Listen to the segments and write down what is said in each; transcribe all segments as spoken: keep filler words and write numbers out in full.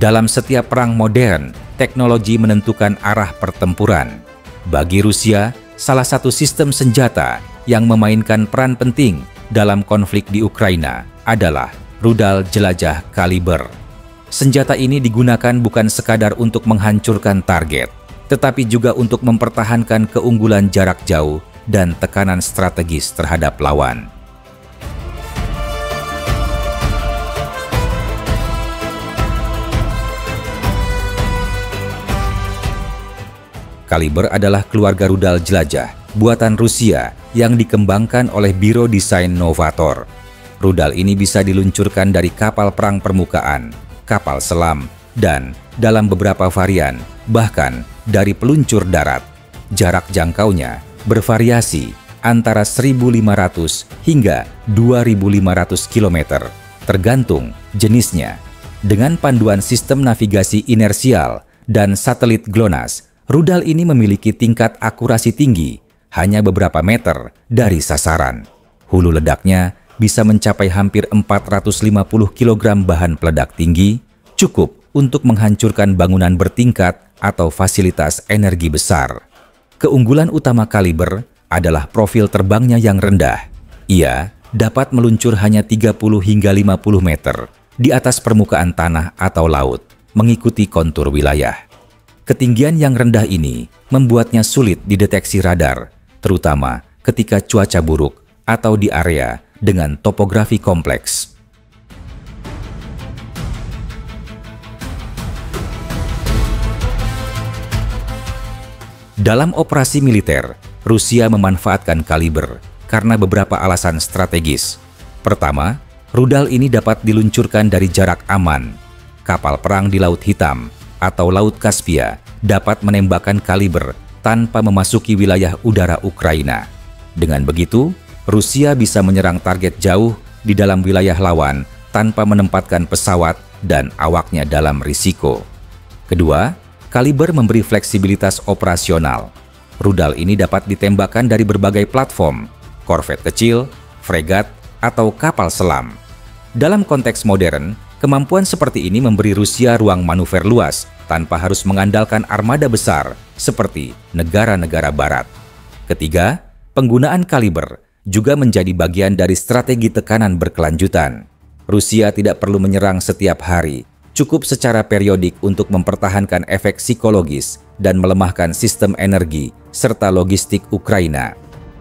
Dalam setiap perang modern, teknologi menentukan arah pertempuran. Bagi Rusia, salah satu sistem senjata yang memainkan peran penting dalam konflik di Ukraina adalah rudal jelajah Kaliber. Senjata ini digunakan bukan sekadar untuk menghancurkan target, tetapi juga untuk mempertahankan keunggulan jarak jauh dan tekanan strategis terhadap lawan. Kaliber adalah keluarga rudal jelajah buatan Rusia yang dikembangkan oleh Biro Desain Novator. Rudal ini bisa diluncurkan dari kapal perang permukaan, kapal selam, dan dalam beberapa varian, bahkan dari peluncur darat. Jarak jangkaunya bervariasi antara seribu lima ratus hingga dua ribu lima ratus kilometer, tergantung jenisnya. Dengan panduan sistem navigasi inersial dan satelit GLONASS, rudal ini memiliki tingkat akurasi tinggi, hanya beberapa meter dari sasaran. Hulu ledaknya bisa mencapai hampir empat ratus lima puluh kilogram bahan peledak tinggi, cukup untuk menghancurkan bangunan bertingkat atau fasilitas energi besar. Keunggulan utama Kaliber adalah profil terbangnya yang rendah. Ia dapat meluncur hanya tiga puluh hingga lima puluh meter di atas permukaan tanah atau laut, mengikuti kontur wilayah. Ketinggian yang rendah ini membuatnya sulit dideteksi radar, terutama ketika cuaca buruk atau di area dengan topografi kompleks. Dalam operasi militer, Rusia memanfaatkan Kaliber karena beberapa alasan strategis. Pertama, rudal ini dapat diluncurkan dari jarak aman. Kapal perang di Laut Hitam atau Laut Kaspia dapat menembakkan Kaliber tanpa memasuki wilayah udara Ukraina. Dengan begitu, Rusia bisa menyerang target jauh di dalam wilayah lawan tanpa menempatkan pesawat dan awaknya dalam risiko. Kedua, Kaliber memberi fleksibilitas operasional. Rudal ini dapat ditembakkan dari berbagai platform, korvet kecil, fregat, atau kapal selam. Dalam konteks modern, kemampuan seperti ini memberi Rusia ruang manuver luas tanpa harus mengandalkan armada besar seperti negara-negara barat. Ketiga, penggunaan Kaliber juga menjadi bagian dari strategi tekanan berkelanjutan. Rusia tidak perlu menyerang setiap hari, cukup secara periodik untuk mempertahankan efek psikologis dan melemahkan sistem energi serta logistik Ukraina.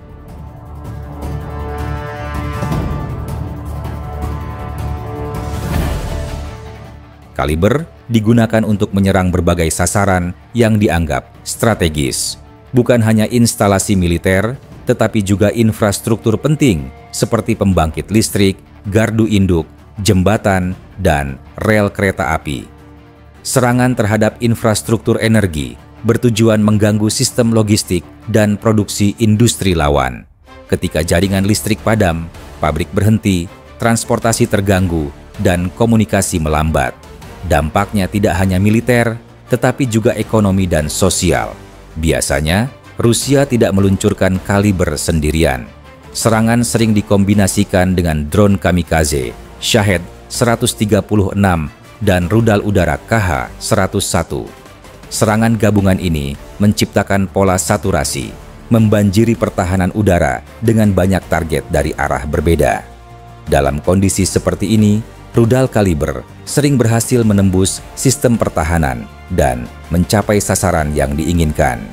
Kaliber digunakan untuk menyerang berbagai sasaran yang dianggap strategis. Bukan hanya instalasi militer, tetapi juga infrastruktur penting seperti pembangkit listrik, gardu induk, jembatan, dan rel kereta api. Serangan terhadap infrastruktur energi bertujuan mengganggu sistem logistik dan produksi industri lawan. Ketika jaringan listrik padam, pabrik berhenti, transportasi terganggu, dan komunikasi melambat. Dampaknya tidak hanya militer, tetapi juga ekonomi dan sosial. Biasanya, Rusia tidak meluncurkan Kaliber sendirian. Serangan sering dikombinasikan dengan drone kamikaze, Shahed seratus tiga puluh enam, dan rudal udara K H seratus satu. Serangan gabungan ini menciptakan pola saturasi, membanjiri pertahanan udara dengan banyak target dari arah berbeda. Dalam kondisi seperti ini, rudal Kaliber sering berhasil menembus sistem pertahanan dan mencapai sasaran yang diinginkan.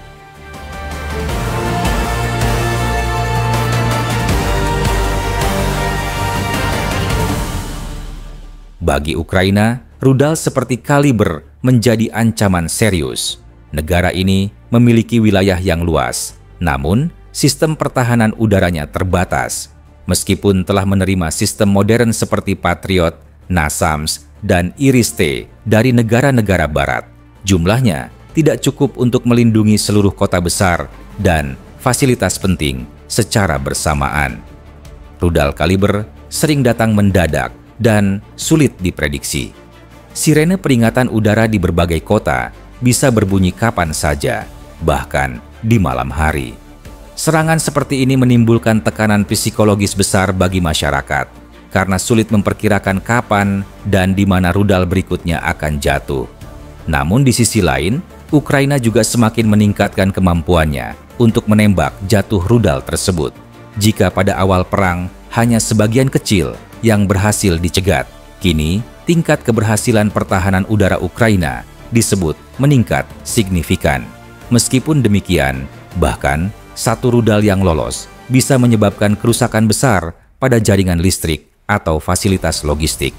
Bagi Ukraina, rudal seperti Kaliber menjadi ancaman serius. Negara ini memiliki wilayah yang luas, namun sistem pertahanan udaranya terbatas. Meskipun telah menerima sistem modern seperti Patriot, NASAMS, dan IRIS-T dari negara-negara barat, jumlahnya tidak cukup untuk melindungi seluruh kota besar dan fasilitas penting secara bersamaan. Rudal Kaliber sering datang mendadak dan sulit diprediksi. Sirene peringatan udara di berbagai kota bisa berbunyi kapan saja, bahkan di malam hari. Serangan seperti ini menimbulkan tekanan psikologis besar bagi masyarakat. karena sulit memperkirakan kapan dan di mana rudal berikutnya akan jatuh. Namun di sisi lain, Ukraina juga semakin meningkatkan kemampuannya untuk menembak jatuh rudal tersebut. Jika pada awal perang hanya sebagian kecil yang berhasil dicegat, kini tingkat keberhasilan pertahanan udara Ukraina disebut meningkat signifikan. Meskipun demikian, bahkan satu rudal yang lolos bisa menyebabkan kerusakan besar pada jaringan listrik atau fasilitas logistik.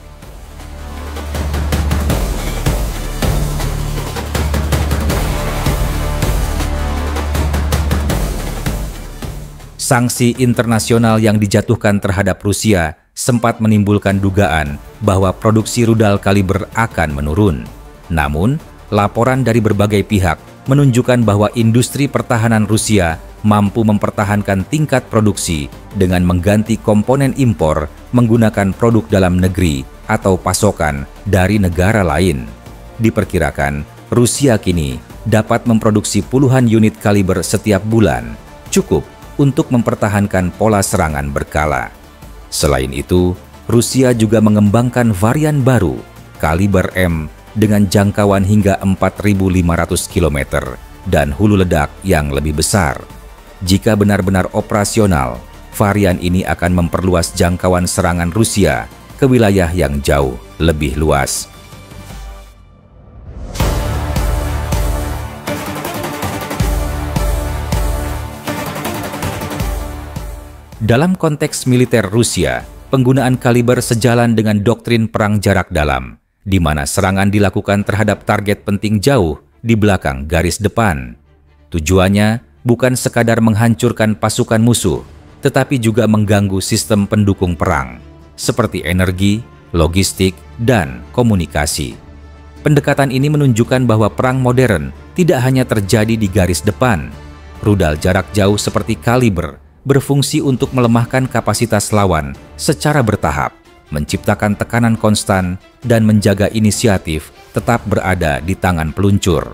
Sanksi internasional yang dijatuhkan terhadap Rusia sempat menimbulkan dugaan bahwa produksi rudal kaliber akan menurun. Namun, laporan dari berbagai pihak menunjukkan bahwa industri pertahanan Rusia mampu mempertahankan tingkat produksi dengan mengganti komponen impor menggunakan produk dalam negeri atau pasokan dari negara lain. Diperkirakan, Rusia kini dapat memproduksi puluhan unit kaliber setiap bulan, cukup untuk mempertahankan pola serangan berkala. Selain itu, Rusia juga mengembangkan varian baru, kaliber M, dengan jangkauan hingga empat ribu lima ratus kilometer dan hulu ledak yang lebih besar. Jika benar-benar operasional, varian ini akan memperluas jangkauan serangan Rusia ke wilayah yang jauh lebih luas. Dalam konteks militer Rusia, penggunaan kaliber sejalan dengan doktrin perang jarak dalam, di mana serangan dilakukan terhadap target penting jauh di belakang garis depan. Tujuannya bukan sekadar menghancurkan pasukan musuh, tetapi juga mengganggu sistem pendukung perang, seperti energi, logistik, dan komunikasi. Pendekatan ini menunjukkan bahwa perang modern tidak hanya terjadi di garis depan. Rudal jarak jauh seperti kaliber berfungsi untuk melemahkan kapasitas lawan secara bertahap, menciptakan tekanan konstan, dan menjaga inisiatif tetap berada di tangan peluncur.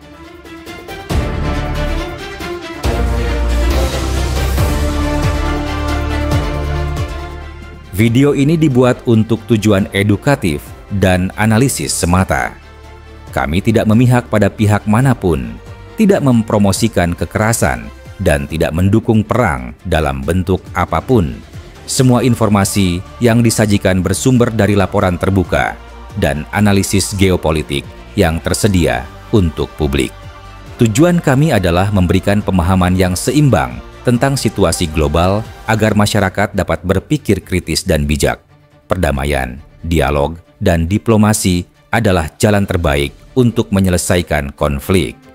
Video ini dibuat untuk tujuan edukatif dan analisis semata. Kami tidak memihak pada pihak manapun, tidak mempromosikan kekerasan, dan tidak mendukung perang dalam bentuk apapun. Semua informasi yang disajikan bersumber dari laporan terbuka dan analisis geopolitik yang tersedia untuk publik. Tujuan kami adalah memberikan pemahaman yang seimbang tentang situasi global agar masyarakat dapat berpikir kritis dan bijak. Perdamaian, dialog, dan diplomasi adalah jalan terbaik untuk menyelesaikan konflik.